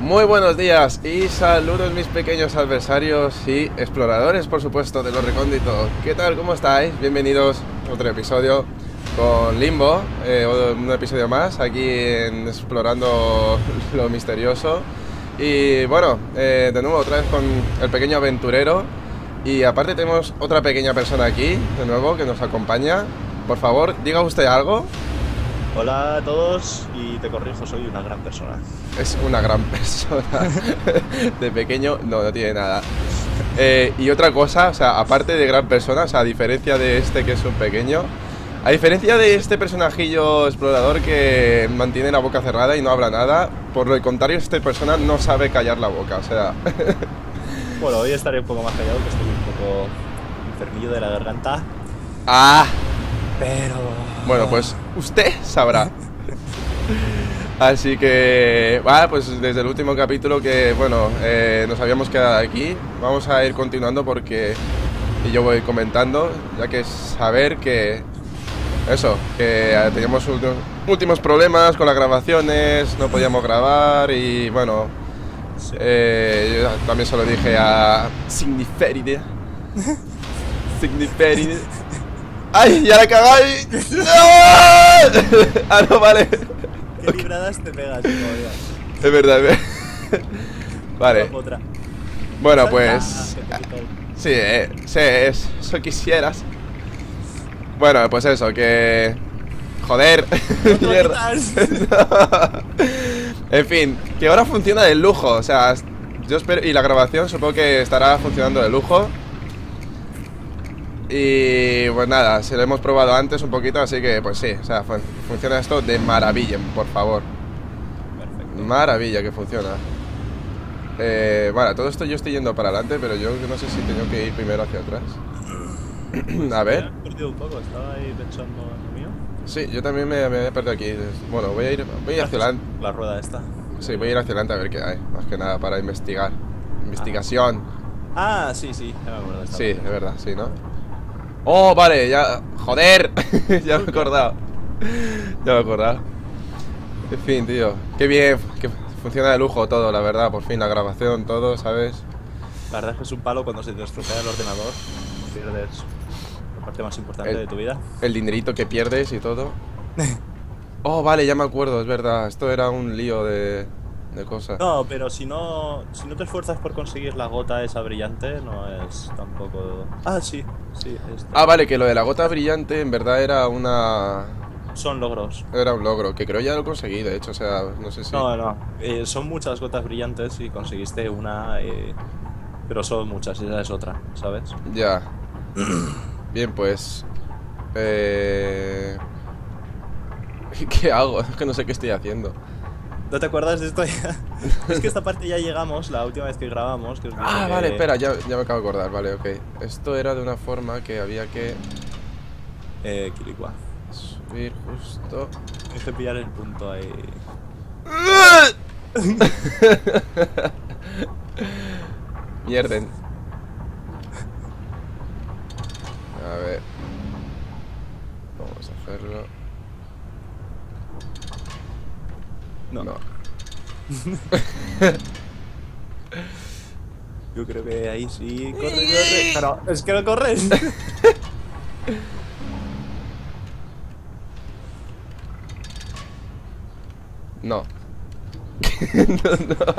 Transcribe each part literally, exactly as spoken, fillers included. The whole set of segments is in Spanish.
Muy buenos días y saludos mis pequeños adversarios y exploradores, por supuesto, de los recónditos. ¿Qué tal? ¿Cómo estáis? Bienvenidos a otro episodio con Limbo, eh, un episodio más aquí en Explorando lo Misterioso. Y bueno, eh, de nuevo otra vez con el pequeño aventurero. Y aparte tenemos otra pequeña persona aquí, de nuevo, que nos acompaña. Por favor, diga usted algo. Hola a todos, y te corrijo, soy una gran persona. Es una gran persona. De pequeño, no, no tiene nada. Eh, y otra cosa, o sea, aparte de gran persona, o sea, a diferencia de este que es un pequeño, a diferencia de este personajillo explorador que mantiene la boca cerrada y no habla nada, por el contrario, esta persona no sabe callar la boca, o sea... Bueno, hoy estaré un poco más callado, que estoy un poco enfermillo de la garganta. ¡Ah! Pero... Bueno, pues usted sabrá. Así que, vale, pues desde el último capítulo que, bueno, eh, nos habíamos quedado aquí, vamos a ir continuando porque y yo voy comentando, ya que saber que, eso, que teníamos últimos, últimos problemas con las grabaciones, no podíamos grabar y, bueno, sí. eh, yo también se lo dije a Signiferide. Signiferide. ¡Ay! ¡Ya la cagáis! ¡No! ¡Ah, no, vale! ¿Qué libradas te pegas, todavía? Es verdad, es verdad. Vale. Otra. Bueno, pues... Sí, eh, sí, es, eso quisieras. Bueno, pues eso, que... Joder. Mierda. En fin, que ahora funciona de lujo. O sea, yo espero... Y la grabación supongo que estará funcionando de lujo. Y pues nada, se lo hemos probado antes un poquito, así que pues sí, o sea, fun funciona esto de maravilla, por favor. Perfecto. Maravilla que funciona. Eh, bueno, todo esto yo estoy yendo para adelante, pero yo no sé si tengo que ir primero hacia atrás. A ver. Me he perdido un poco, estaba ahí pensando en lo mío. Sí, yo también me, me he perdido aquí. Bueno, voy a ir, voy a ir hacia adelante. La rueda esta. Sí, voy a ir hacia adelante a ver qué hay, más que nada para investigar. Investigación. Ah, sí, sí, ya me acuerdo de esta Sí, parte. es verdad, sí, ¿no? Oh, vale, ya... Joder. Ya me he acordado. Ya me he acordado. En fin, tío. Qué bien, que funciona de lujo todo, la verdad. Por fin, la grabación, todo, ¿sabes? La verdad es que es un palo cuando se te estropea el ordenador. Pierdes la parte más importante El- de tu vida. El dinerito que pierdes y todo. Oh, vale, ya me acuerdo, es verdad. Esto era un lío de, de cosas. No, pero si no, si no te esfuerzas por conseguir la gota esa brillante, no es tampoco... Ah, sí, sí. Esto. Ah, vale, que lo de la gota brillante en verdad era una... Son logros. Era un logro, que creo ya lo conseguí, de hecho, o sea, no sé si... No, no. Eh, son muchas gotas brillantes y conseguiste una... Eh, pero son muchas, esa es otra, ¿sabes? Ya. Bien, pues... Eh... ¿Qué hago? Es que no sé qué estoy haciendo. ¿No te acuerdas de esto ya? Es que esta parte ya llegamos, la última vez que grabamos. Que os dije Ah, que... vale, espera, ya, ya me acabo de acordar, vale, ok. Esto era de una forma que había que Eh, Kilikwa. subir justo... Tienes que pillar el punto ahí. Mierden. A ver. Vamos a hacerlo. No. No. Yo creo que ahí sí. Corre, corre. Pero es que no corres. No. No, no.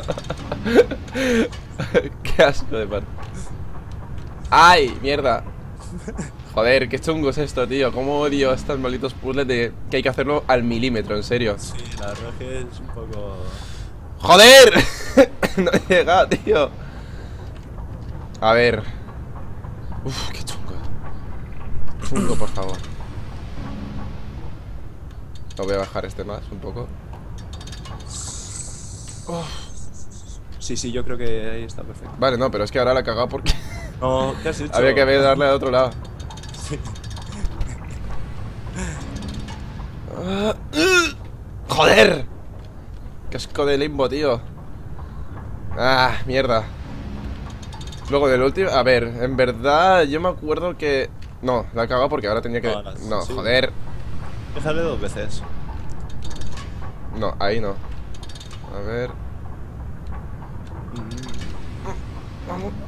Qué asco de parte. ¡Ay! ¡Mierda! Joder, qué chungo es esto, tío. Cómo odio estos malditos puzzles de que hay que hacerlo al milímetro, en serio. Sí, la verdad es que es un poco... ¡Joder! No he llegado, tío. A ver. Uf, qué chungo. Chungo, por favor. Lo voy a bajar este más un poco. Oh. Sí, sí, yo creo que ahí está perfecto. Vale, no, pero es que ahora la he cagado porque No, ¿qué has hecho? había que darle al otro lado. Sí. Ah, uh, ¡Joder! ¡Qué asco de Limbo, tío! Ah, mierda. Luego del último... A ver, en verdad yo me acuerdo que... No, la he cagado porque ahora tenía que... No, no, No, sí. joder. Déjale dos veces. No, ahí no. A ver...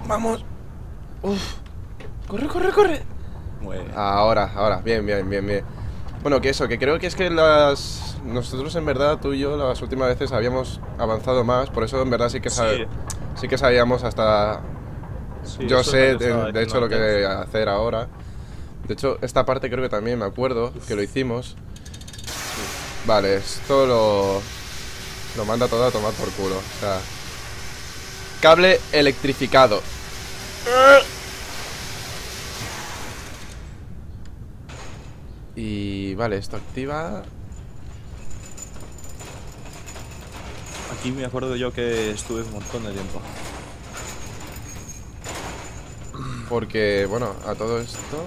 Vamos. Uf. Corre, corre, corre. Muy bien. Ahora, ahora. Bien, bien, bien, bien. Bueno, que eso, que creo que es que las... Nosotros en verdad, tú y yo, las últimas veces habíamos avanzado más. Por eso en verdad sí que, sabe... Sí. sí que sabíamos hasta... Sí, yo eso es sé, lo que estaba de, de hecho, diciendo lo que antes. hacer ahora. De hecho, esta parte creo que también me acuerdo que lo hicimos. Vale, esto lo... Lo manda todo a tomar por culo. O sea... Cable electrificado. Y... Vale, esto activa... Aquí me acuerdo yo que estuve un montón de tiempo. Porque, bueno, a todo esto...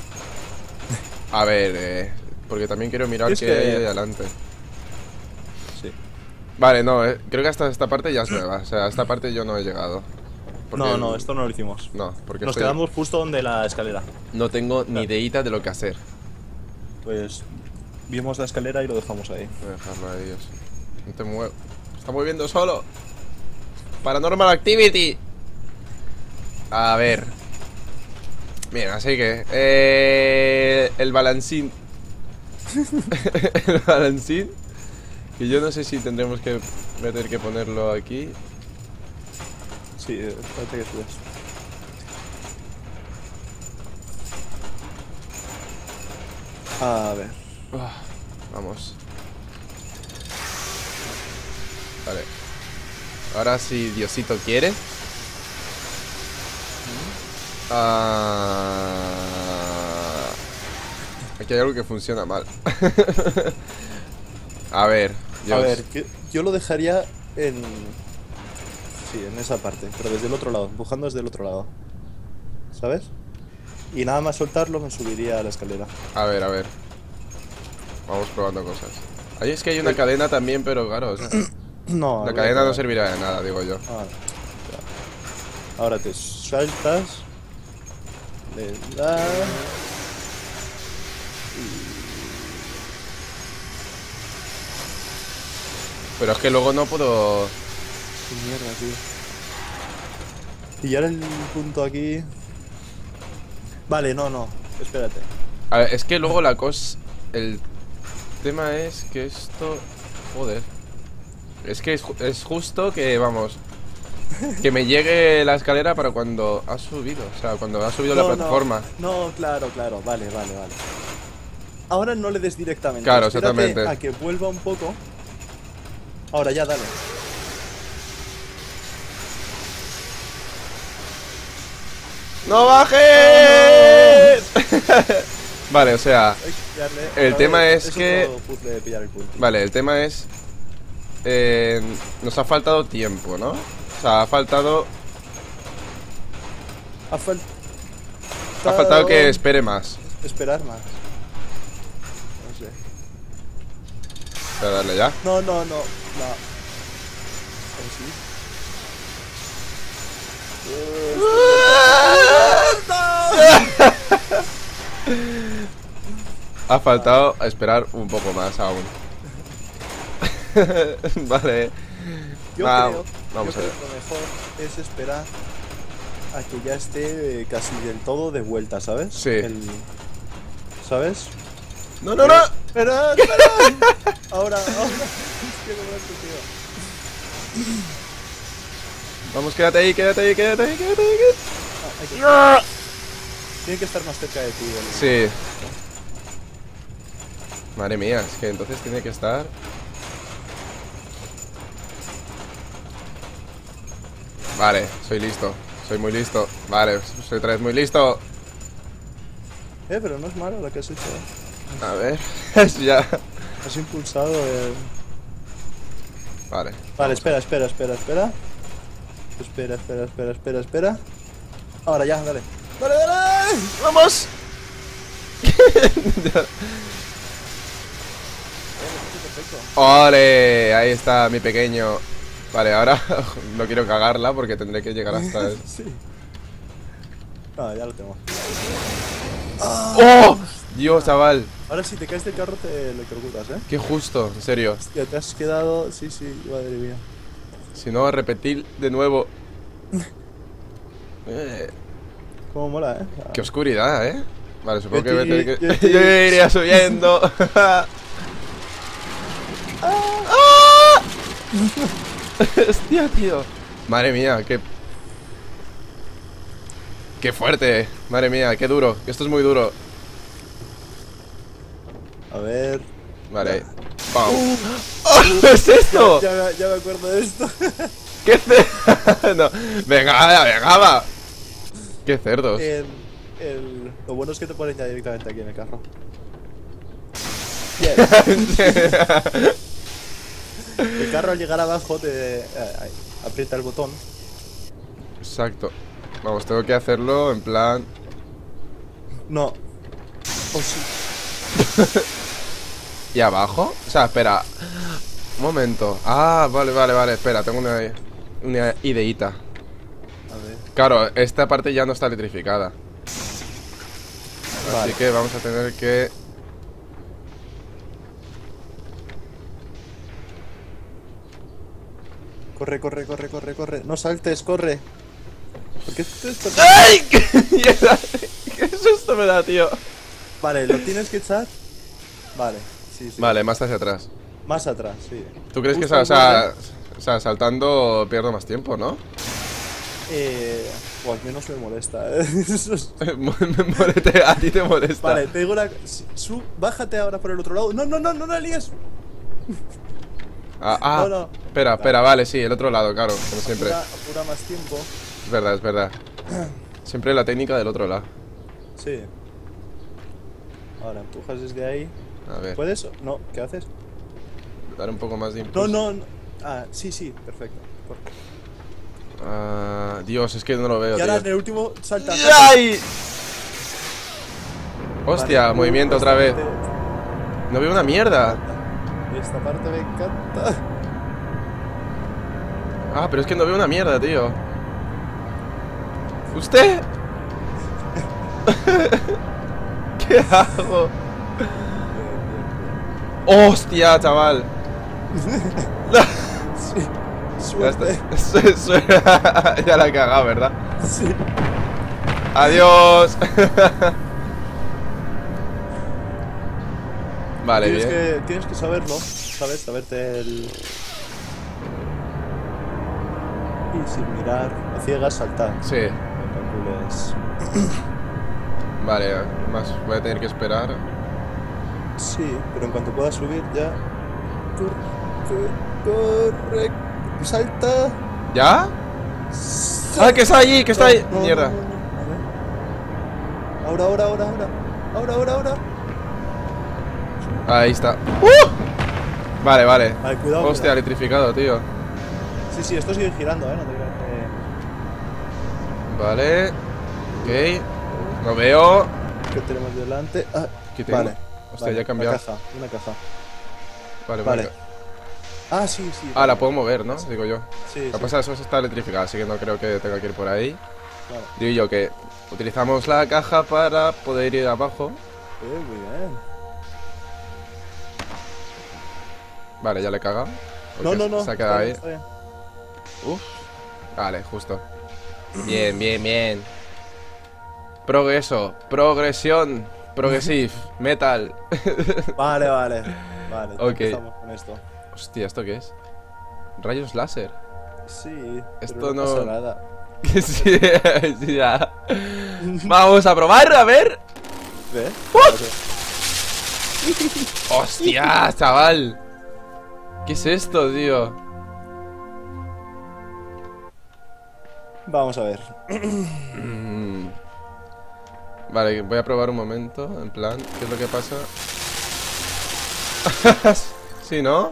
A ver, eh, porque también quiero mirar Es qué que- hay ahí adelante. Sí. Vale, no, eh, creo que hasta esta parte ya es nueva. O sea, a esta parte yo no he llegado. Porque- No, no, esto no lo hicimos. No, porque Nos estoy- quedamos justo donde la escalera. no tengo ni ideita de lo que hacer. Pues vimos la escalera y lo dejamos ahí. Voy a dejarlo ahí, eso. No te muevas. Está moviendo solo. Paranormal Activity. A ver. Bien, así que... Eh, el balancín. El balancín. Que yo no sé si tendremos que meter que ponerlo aquí. Sí, eh, espérate que subes. A ver. Uf, vamos. Vale. Ahora si Diosito quiere. Ah, aquí hay algo que funciona mal. A ver, Dios. A ver, que- yo lo dejaría en... Sí, en esa parte, pero desde el otro lado, empujando desde el otro lado. ¿Sabes? Y nada más soltarlo me subiría a la escalera. A ver, a ver. Vamos probando cosas. Ahí es que hay una cadena también, pero claro, o sea, No, la voy a cadena no probar. servirá de nada, digo yo. Ah, ya. Ahora te saltas. Le das. Pero es que luego no puedo... Qué mierda, tío. Y ahora el punto aquí. Vale, no, no. Espérate. A ver, es que luego la cosa... El tema es que esto... Joder. Es que es, ju- es justo que, vamos... Que me llegue la escalera para cuando ha subido. O sea, cuando ha subido la No, no. plataforma. No, claro, claro. Vale, vale, vale. Ahora no le des directamente. Claro, Espérate exactamente. a que vuelva un poco. Ahora ya, dale. ¡No bajes! Vale, o sea... Hay que pillarle. El Otra tema vez. es que- otro puzzle de pillar el punto. Vale, el tema es... eh, nos ha faltado tiempo, ¿no? O sea, ha faltado... Ha faltado. Ha faltado que espere más. Esperar más. No sé. Voy a darle ya. No, no, no. No. ¿O sí? Ha faltado esperar un poco más aún. Vale. Yo Va- creo, vamos yo a creo ver. que lo mejor es esperar a que ya esté eh, casi del todo de vuelta, ¿sabes? Sí. El- ¿Sabes? ¡No, no, no! ¡Espera, espera! ahora, ahora. Qué momento, tío. Vamos, quédate ahí, quédate ahí, quédate ahí, quédate ahí. quédate- Ah, hay que- Tiene que estar más cerca de ti. el- Sí. Madre mía, es que entonces tiene que estar... Vale, soy listo. Soy muy listo. Vale, soy otra vez muy listo. Eh, pero no es malo lo que has hecho. A ver, ya. Has impulsado el... Vale. Vale, espera, espera, espera, espera. Espera, espera, espera, espera, espera. Ahora ya, dale. ¡Dale, dale! ¡Vamos! Perfecto. ¡Ole! Ahí está mi pequeño. Vale, ahora no quiero cagarla porque tendré que llegar hasta él. Sí. Ah, ya lo tengo. ¡Oh! Dios, chaval. Ahora si te caes del carro te electrocutas, ¿eh? Qué justo, en serio. Ya te has quedado... Sí, sí, madre mía. Si no, repetir de nuevo. Eh, Cómo mola, ¿eh? qué oscuridad, ¿eh? Vale, supongo que... Yeti, voy a tener que- Yeti. Yo iría subiendo. ¡Ah! Hostia, tío. Madre mía, qué... Qué fuerte. Madre mía, qué duro. Esto es muy duro. A ver. Vale. ¡Pam! ¡Oh! ¿Qué es esto? Ya, ya, ya me acuerdo de esto. ¿Qué ce- No. Venga, va, venga, va. Qué cerdos. El, el- lo bueno es que te ponen ya directamente aquí en el carro. Bien. El carro al llegar abajo te eh, ahí, aprieta el botón. Exacto. Vamos, tengo que hacerlo en plan... No. Oh, sí. ¿Y abajo? O sea, espera. Un momento. Ah, vale, vale, vale. Espera, tengo una, una ideita. A ver. Claro, esta parte ya no está electrificada. Vale. Así que vamos a tener que... Corre, corre, corre, corre, corre. No saltes, corre. ¿Por qué te estás... ¡Ay! ¡Qué mierda! ¡Qué susto me da, tío! Vale, lo tienes que echar. Vale, sí, sí. Vale, más hacia atrás. Más atrás, sí. ¿Tú crees que Justo o sea, al o sea, saltando pierdo más tiempo, no? Eh. O al menos me molesta. Eso es- Me moleste- a ti te molesta. Vale, te digo una. Su, bájate ahora por el otro lado. No, no, no, no la líes. Ah, ah, No, no. espera, espera, vale, sí, el otro lado, claro, como siempre. Apura, apura más tiempo. Es verdad, es verdad. Siempre la técnica del otro lado. Sí. Ahora empujas desde ahí. A ver, ¿Puedes? No, ¿qué haces? dar un poco más de No, impulso. no, no. Ah, sí, sí, perfecto. Corre. Ah, Dios, es que no lo veo, Y ahora en tío. el último salta. ¡Ay! Hostia, Vale, movimiento esta otra vez. parte- No veo una mierda. Esta parte me encanta. Ah, pero es que no veo una mierda, tío. ¿Usted? ¿Qué hago? ¡Hostia, chaval! Sí. Ya Suerte. está. Su- su- ya la he cagado, ¿verdad? Sí. ¡Adiós! Vale, tienes, bien. que, tienes que saberlo, ¿sabes? Saberte el. Y sin mirar, a ciegas saltar. Sí, No calcules. vale, más voy a tener que esperar. Sí, pero en cuanto puedas subir ya. Corre, corre, salta. ¿Ya? Salta. ¡Ah, que está allí! ¡Que está ahí! No, no, ¡Mierda! no, no, no. A ver. Ahora, ahora, ahora, ahora. Ahora, ahora, ahora. Ahí está. ¡Uh! Vale, vale. Vale, cuidado. Hostia, cuidado. electrificado, tío. Sí, sí, esto sigue girando, eh. No te creas Vale. Ok. No veo. que. ¿Qué tenemos delante? Ah, ¿Qué tengo? vale. Hostia, vale, ya he cambiado. Una caja, una caja. Vale, Vale. vale. Ah, sí, sí. Ah, la puedo mover, ¿no? Digo yo. Sí, Lo que sí. pasa es que eso está electrificado, así que no creo que tenga que ir por ahí. Claro. Digo yo que utilizamos la caja para poder ir abajo. Eh, muy bien. Vale, ya le he cagado. No, Porque no, no. Se ha quedado ahí. está bien, Uf. Vale, justo. Bien, bien, bien. Progreso, progresión, progresive, metal. está bien. Vale, vale. Vale, ya Ok. empezamos con esto. Hostia, ¿esto qué es? Rayos láser. Sí, Esto pero no, no- pasa nada. Sí, sí, ya. Vamos a probar, a ver. ¿Ves? Hostia, chaval. ¿Qué es esto, tío? Vamos a ver. Mm. Vale, voy a probar un momento. En plan, ¿qué es lo que pasa? Sí, ¿no?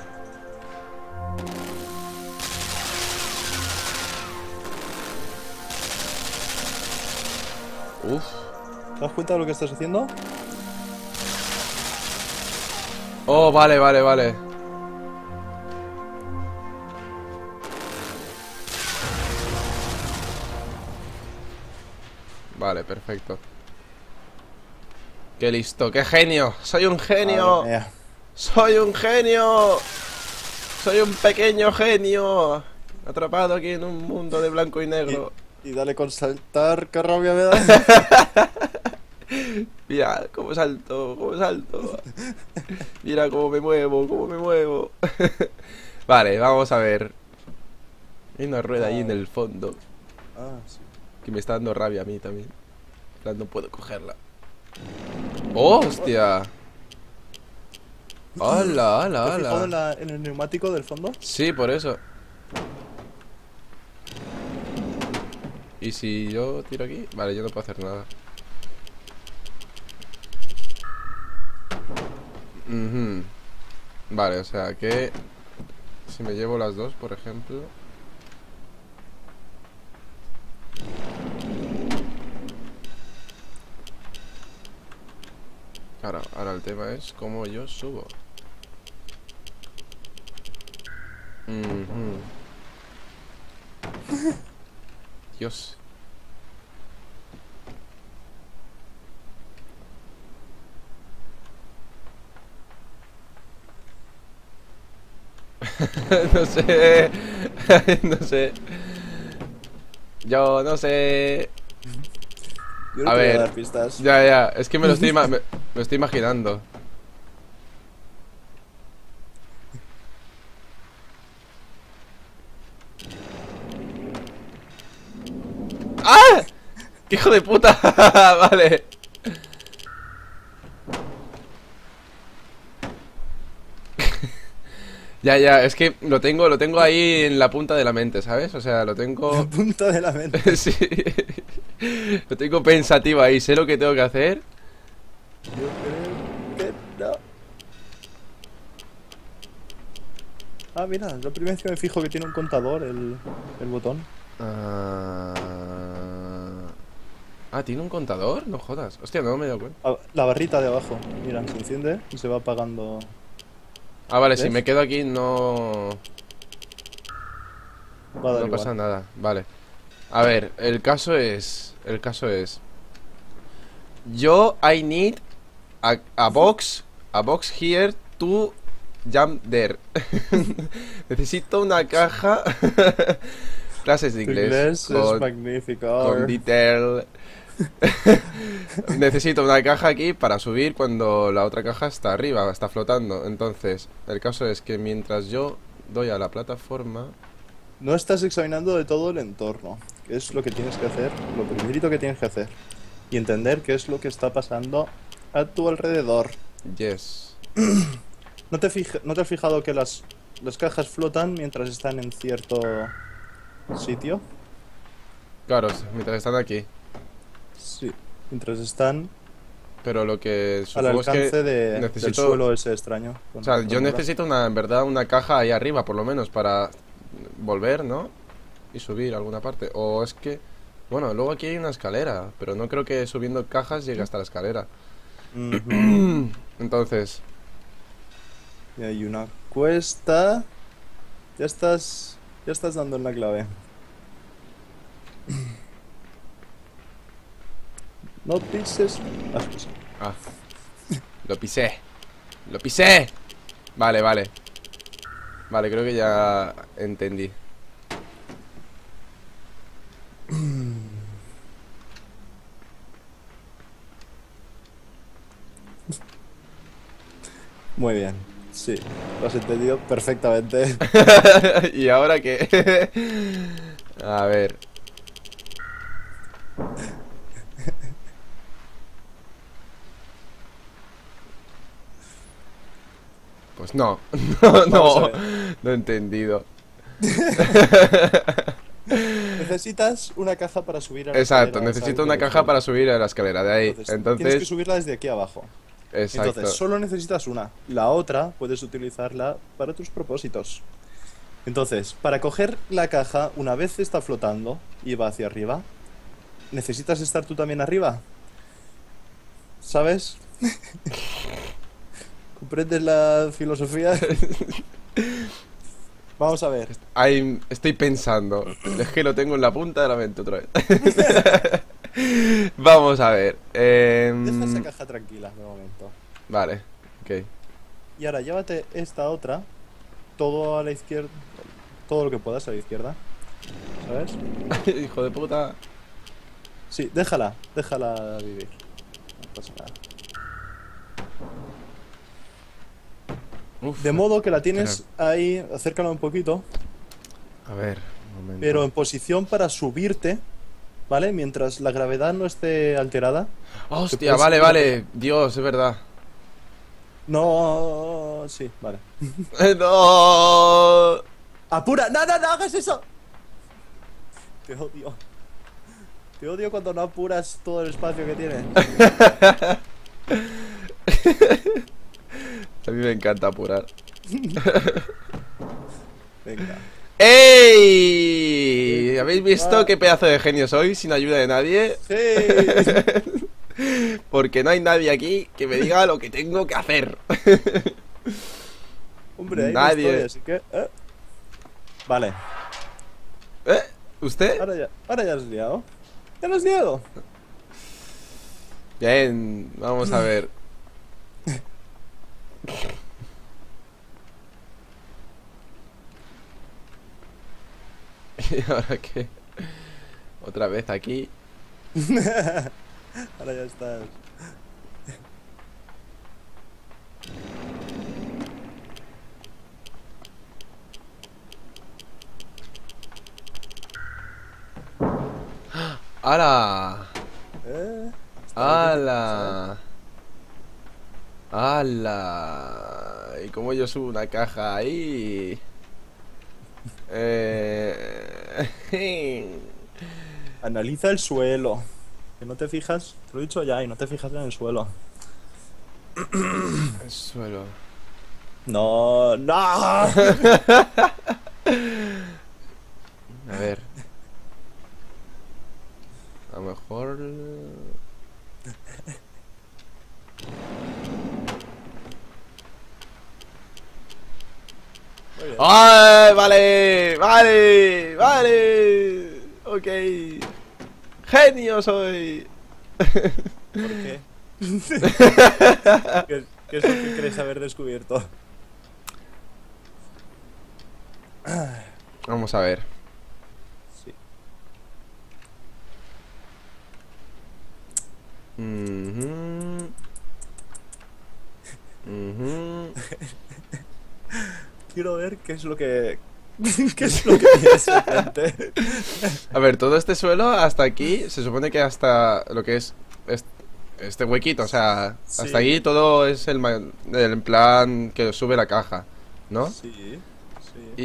Uf. ¿Te das cuenta de lo que estás haciendo? Oh, vale, vale, vale. Vale, perfecto. Qué listo, qué genio. Soy un genio. Madre mía. Soy un genio. Soy un pequeño genio. Atrapado aquí en un mundo de blanco y negro. Y dale con saltar, qué rabia me da. Mira cómo salto, cómo salto. Mira cómo me muevo, cómo me muevo. Vale, vamos a ver. Hay una rueda ahí en el fondo Ah, sí. que me está dando rabia a mí también. En plan, no puedo cogerla. ¡Oh, hostia! ¡Hala, hala, ¿Te has fijado en, hala! la- en el neumático del fondo? Sí, por eso. ¿Y si yo tiro aquí? Vale, yo no puedo hacer nada. Ujú. Vale, o sea que si me llevo las dos, por ejemplo. Ahora, ahora el tema es cómo yo subo. Ujú. Dios. No sé. No sé. Yo no sé. Yo no A te voy a ver. dar pistas. Ya, ya. Es que me lo estoy, ima- me, me lo estoy imaginando. ¡Ah! ¡Qué hijo de puta! Vale. Ya, ya, es que lo tengo, lo tengo ahí en la punta de la mente, ¿sabes? O sea, lo La tengo. punta de la mente. Sí. Lo tengo pensativo ahí, sé lo que tengo que hacer. Yo creo que no. Ah, mira, es la primera vez que me fijo que tiene un contador el, el botón. Ah... ah, ¿tiene un contador? No jodas. Hostia, no me he dado cuenta. Ah, la barrita de abajo, mira, se enciende y se va apagando. Ah, vale, si ¿Ves? me quedo aquí no... Va a dar No igual. pasa nada, vale. A ver, el caso es... El caso es... Yo, I need a, a box, a box here to jump there. Necesito una caja... Clases de Tu inglés. inglés es con, magnífico. con detail. Necesito una caja aquí para subir cuando la otra caja está arriba, está flotando. Entonces, el caso es que mientras yo doy a la plataforma... No estás examinando de todo el entorno, que es lo que tienes que hacer, lo primerito que tienes que hacer. Y entender qué es lo que está pasando a tu alrededor. Yes. ¿No te, fija- ¿no te has fijado que las, las cajas flotan mientras están en cierto sitio? Claro, mientras están aquí. Sí. Mientras están Pero lo que al supongo es alcance que de, del necesito... suelo ese extraño. con O sea, yo ranura. necesito una, en verdad, una caja ahí arriba, por lo menos, para volver, ¿no? Y subir a alguna parte. O es que... Bueno, luego aquí hay una escalera, pero no creo que subiendo cajas llegue hasta la escalera. Ujú. Entonces... Y hay una cuesta. Ya estás. Ya estás dando en la clave. No pises. Ah, sí. Ah, lo pisé. Lo pisé. Vale, vale. Vale, creo que ya entendí. Muy bien. Sí, lo has entendido perfectamente. ¿Y ahora qué? A ver. Pues no. No, Vamos a no. ver. No he entendido. Necesitas una caja para subir a la Exacto, escalera esa necesito que una te caja decía. para subir a la escalera de ahí. Entonces, tienes que Entonces, subirla desde aquí abajo. exacto. Entonces, solo necesitas una. La otra puedes utilizarla para tus propósitos. Entonces, para coger la caja, una vez está flotando y va hacia arriba, ¿necesitas estar tú también arriba? ¿Sabes? ¿Comprendes la filosofía? Vamos a ver. Ahí estoy pensando. Es que lo tengo en la punta de la mente otra vez. Vamos a ver. em, Deja esa caja tranquila de momento. Vale, ok. Y ahora llévate esta otra, todo a la izquierda, todo lo que puedas a la izquierda. ¿Sabes? Hijo de puta. Sí, déjala, déjala vivir. No pasa nada. Uf, De modo que la tienes espera. ahí, acércala un poquito, A ver, un momento. pero en posición para subirte, ¿vale? Mientras la gravedad no esté alterada. Hostia, puedes vale, subir a vale. Dios, es verdad. No, sí, vale. ¡No! ¡Apura! ¡No, no, no hagas eso! Te odio. Te odio cuando no apuras todo el espacio que tienes. A mí me encanta apurar. Venga. ¡Ey! ¿Habéis visto qué pedazo de genio soy sin ayuda de nadie? ¡Sí! Porque no hay nadie aquí que me diga lo que tengo que hacer. Hombre, ahí Nadie. no estoy, así que... ¿eh? Vale. ¿Eh? ¿Usted? Ahora ya, ahora ya has liado. ¿Ya lo has liado? Bien, vamos a ver. ¿Y ahora qué? Otra vez aquí. Ahora ya estás. ¡Hala! ¿Eh? Está bien. ¡Hala! ¡Hala! ¿Y cómo yo subo una caja ahí? Eh... Analiza el suelo. Que no te fijas, te lo he dicho ya, y no te fijas en el suelo. El suelo. No, no. A ver. A lo mejor... Muy bien. ¡Ay! Vale, vale, vale. Ok. Genio soy. ¿Por qué? ¿Qué, qué es lo que crees haber descubierto? Vamos a ver. Sí. Mhm. Mhm. Quiero ver qué es lo que... ¿Qué es lo que tienes en mente? A ver, todo este suelo hasta aquí se supone que hasta lo que es est- este huequito, o sea, Sí. hasta aquí todo es el, ma- el plan que sube la caja, ¿no? Sí, sí.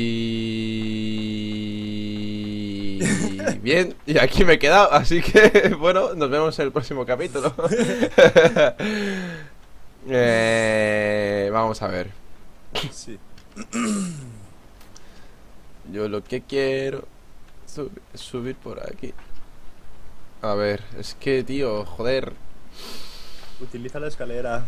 Y... Bien, y aquí me he quedado, así que bueno, nos vemos en el próximo capítulo. Eh, vamos a ver. Sí. Yo lo que quiero sub- es subir por aquí. A ver, es que, tío, joder. Utiliza la escalera.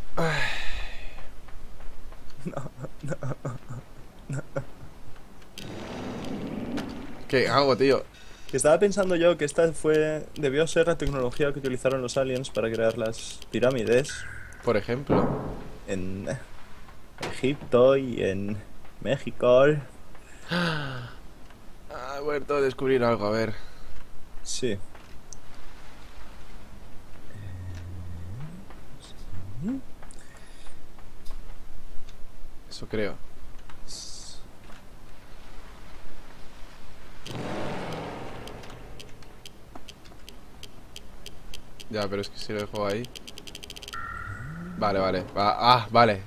¿Qué hago, tío? Estaba pensando yo que esta fue... Debió ser la tecnología que utilizaron los aliens para crear las pirámides Por ejemplo. en Egipto y en México. Ah, he vuelto a descubrir algo, a ver. Sí. Eso creo. Ya, pero es que si lo dejo ahí. Vale, vale. Va- ah, vale.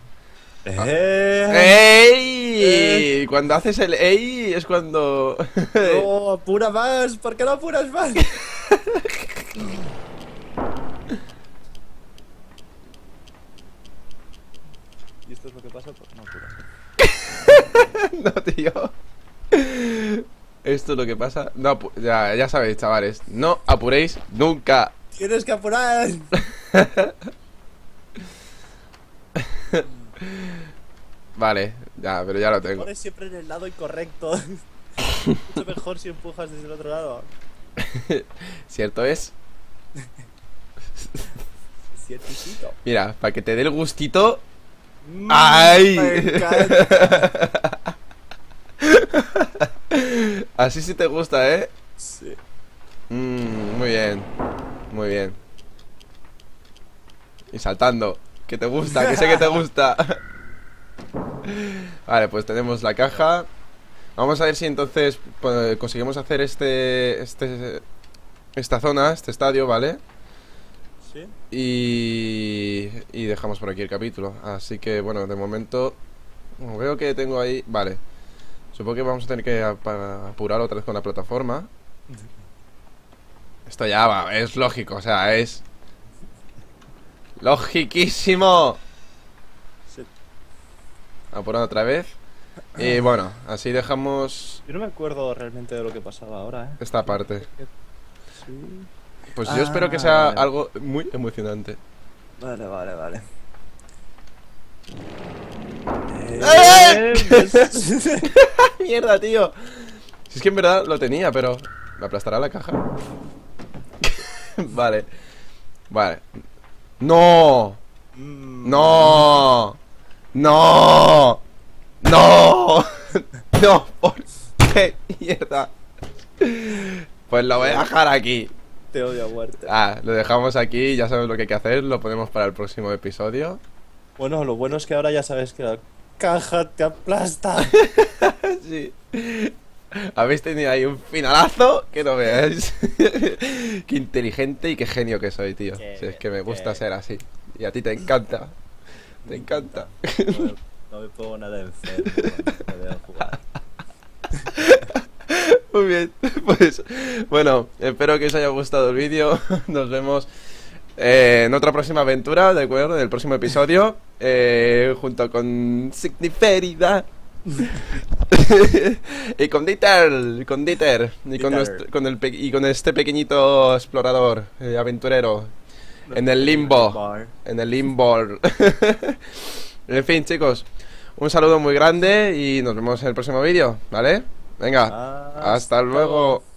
Eh, ¡Ey! Cuando haces el ey es cuando... no, apura más. ¿Por qué no apuras más? Y esto es lo que pasa por no apurar. No, tío. Esto es lo que pasa. No, apu- ya, ya sabéis, chavales. No apuréis nunca. Tienes que apurar. Vale, ya, pero ya lo tengo. Pones siempre en el lado incorrecto. Mucho mejor si empujas desde el otro lado. ¿Cierto es? Cierticito. Mira, para que te dé el gustito. Mm, ¡Ay! Me encanta. Así sí te gusta, ¿eh? Sí. Mm, muy bien. Muy bien. Y saltando. Que te gusta, que sé que te gusta. Vale, pues tenemos la caja. Vamos a ver si entonces pues, conseguimos hacer este, este... esta zona, este estadio, ¿vale? Sí. Y... y dejamos por aquí el capítulo. Así que, bueno, de momento... Como veo que tengo ahí... Vale. Supongo que vamos a tener que ap- apurar otra vez con la plataforma. Esto ya va, es lógico, o sea, es... ¡logiquísimo! Sí. Apurando otra vez. Y bueno, así dejamos Yo no me acuerdo realmente de lo que pasaba ahora, ¿eh? esta parte. Sí. Pues yo Ah, espero que sea vale. algo muy emocionante. Vale, vale, vale. ¡Eh! pues- ¡Mierda, tío! Si es que en verdad lo tenía, pero... ¿me aplastará la caja? Vale. Vale. ¡No! Mm, ¡No! ¡No! ¡No! ¡No! ¿Por qué mierda? Pues lo voy a dejar aquí. Te odio a muerte. Ah, lo dejamos aquí, ya sabes lo que hay que hacer. Lo ponemos para el próximo episodio. Bueno, lo bueno es que ahora ya sabes que la caja te aplasta. Sí. Habéis tenido ahí un finalazo que no veáis. Qué inteligente y qué genio que soy, tío. Qué Si es que me gusta bien. ser así. Y a ti te encanta. Te encanta. No me, no me pongo nada enfermo cuando me veo jugar. Muy bien. Pues bueno, espero que os haya gustado el vídeo. Nos vemos eh, en otra próxima aventura, ¿de acuerdo? En el próximo episodio. Eh, junto con Signiferida. Y con Dieter, con Dieter y con, Dieter. nuestro- con el pe- y con este pequeñito explorador, eh, aventurero, en el limbo, Bar. en el limbo. En fin, chicos, un saludo muy grande y nos vemos en el próximo vídeo, ¿vale? Venga, Hasta hasta luego.